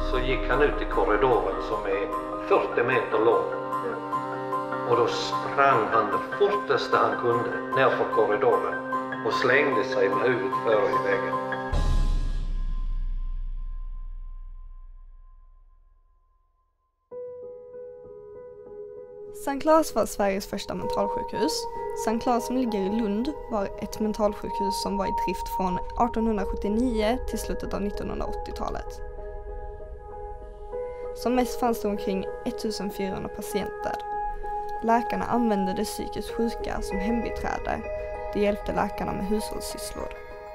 så gick han ut i korridoren som är 40 meter lång. Och då sprang han det fortaste han kunde nerför korridoren och slängde sig med huvudet före i väggen. Sankt Lars var Sveriges första mentalsjukhus. Sankt Lars som ligger i Lund var ett mentalsjukhus som var i drift från 1879 till slutet av 1980-talet. Som mest fanns det omkring 1400 patienter. Läkarna använde de psykiskt sjuka som hembiträde. Det hjälpte läkarna med hushållssysslor.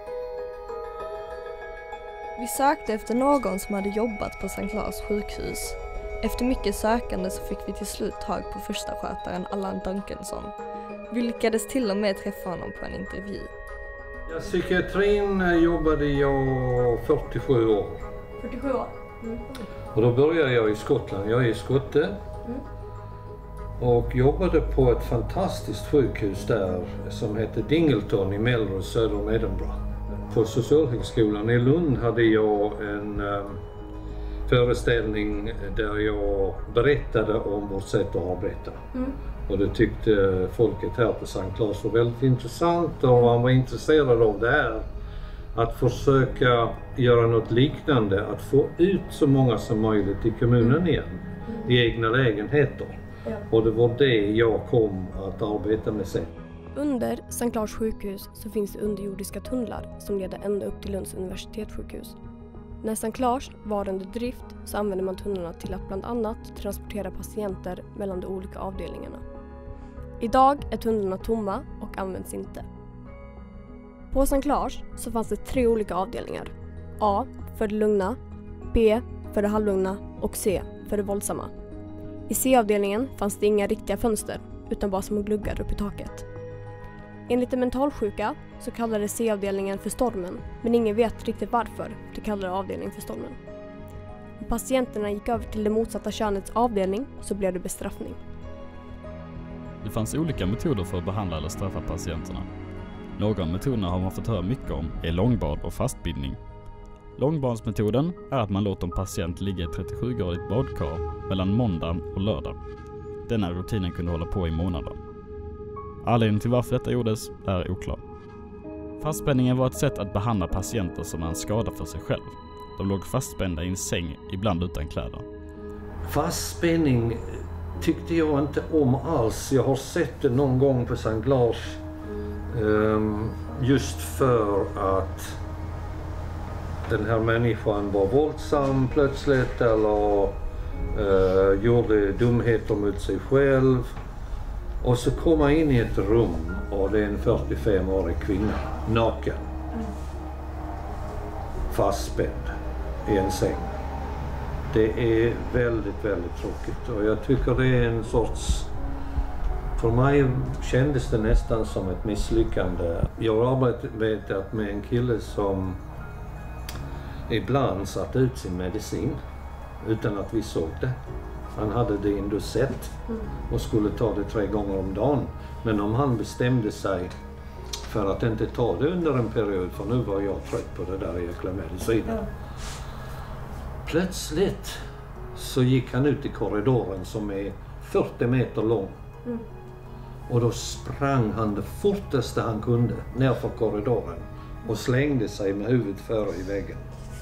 Vi sökte efter någon som hade jobbat på Sankt Lars sjukhus. Efter mycket sökande så fick vi till slut tag på första skötaren Alan Duncansson. Vi lyckades till och med träffa honom på en intervju. Ja, psykiatrin jobbade jag 47 år. 47 år? Mm. Och då började jag i Skottland. Jag är skotte. Och jobbade på ett fantastiskt sjukhus där som hette Dingleton i Melrose söder om Edinburgh. På Socialhögskolan i Lund hade jag en föreställning där jag berättade om vårt sätt att arbeta. Och det tyckte folket här på Sankt Lars var väldigt intressant, och man var intresserad av det här. Att försöka göra något liknande, att få ut så många som möjligt i kommunen igen, i egna lägenheter. Ja. Och det var det jag kom att arbeta med sen. Under Sankt Lars sjukhus så finns det underjordiska tunnlar som leder ända upp till Lunds universitetssjukhus. När Sankt Lars var under drift så använde man tunnlarna till att bland annat transportera patienter mellan de olika avdelningarna. Idag är tunnlarna tomma och används inte. På Sankt Lars så fanns det 3 olika avdelningar. A för det lugna, B för det halvlugna och C för det våldsamma. I C-avdelningen fanns det inga riktiga fönster utan bara små gluggar upp i taket. Enligt de mentalsjuka så kallades C-avdelningen för stormen, men ingen vet riktigt varför de kallade avdelningen för stormen. Om patienterna gick över till det motsatta könets avdelning så blev det bestraffning. Det fanns olika metoder för att behandla eller straffa patienterna. Några av metoderna har man fått höra mycket om är långbad och fastbindning. Långbadsmetoden är att man låter en patient ligga i 37-gradigt badkar mellan måndag och lördag. Denna rutinen kunde hålla på i månader. Anledningen till varför detta gjordes är oklar. Fastspänningen var ett sätt att behandla patienter som är en skada för sig själv. De låg fastspända i en säng, ibland utan kläder. Fastspänning tyckte jag inte om alls. Jag har sett det någon gång på Sankt Lars. Just för att den här människan var våldsam plötsligt eller gjorde dumheter mot sig själv. Och så kom man in i ett rum och det är en 45-årig kvinna, naken. Fastspänd i en säng. Det är väldigt, väldigt tråkigt, och jag tycker det är en sorts... För mig kändes det nästan som ett misslyckande. Jag har arbetat med en kille som ibland satt ut sin medicin utan att vi såg det. Han hade det i en dosett och skulle ta det 3 gånger om dagen. Men om han bestämde sig för att inte ta det under en period, för nu var jag trött på det där jäkla medicinen. Plötsligt så gick han ut i korridoren som är 40 meter lång. Och då sprang han det fortaste han kunde nerför korridoren och slängde sig med huvudet före i väggen.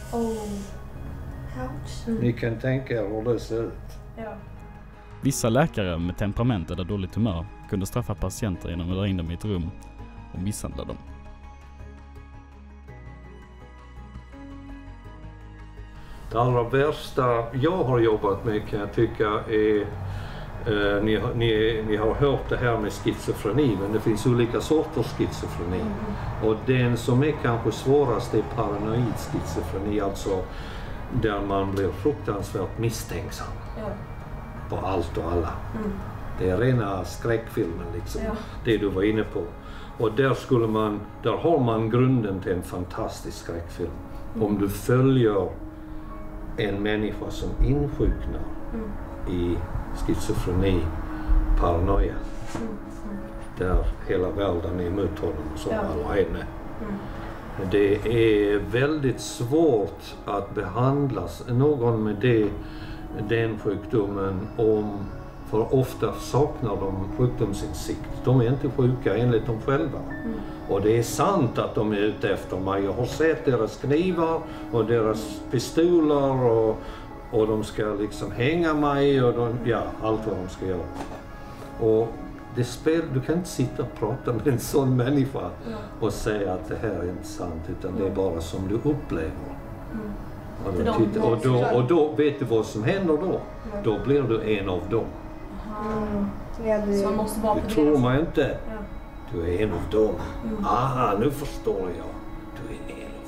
Ni kan tänka er hur det ser ut. Ja. Vissa läkare med temperament eller dåligt humör kunde straffa patienter genom att dra in dem i ett rum och misshandla dem. Det allra värsta jag har jobbat med kan jag tycka är ni har hört det här med schizofreni, men det finns olika sorters schizofreni. Och den som är kanske svårast är paranoid schizofreni, alltså där man blir fruktansvärt misstänksam på allt och alla. Det är rena skräckfilmen liksom, det du var inne på. Och där har man grunden till en fantastisk skräckfilm. Om du följer en människa som insjuknar i schizofreni, paranoia, där hela världen är emot honom som alla henne. Det är väldigt svårt att behandla någon med den sjukdomen för ofta saknar de sjukdomsinsikt. De är inte sjuka enligt dem själva. Och det är sant att de är ute efter mig. Jag har sett deras knivar och deras pistoler och de ska liksom hänga mig och allt vad de ska göra. Och du kan inte sitta och prata med en sån människa och säga att det här är inte sant, utan det är bara som du upplever. Och då vet du vad som händer då? Då blir du en av dem. Så man måste vara på det. Tror man inte. Du är en av dem. Nu förstår jag. Du är en av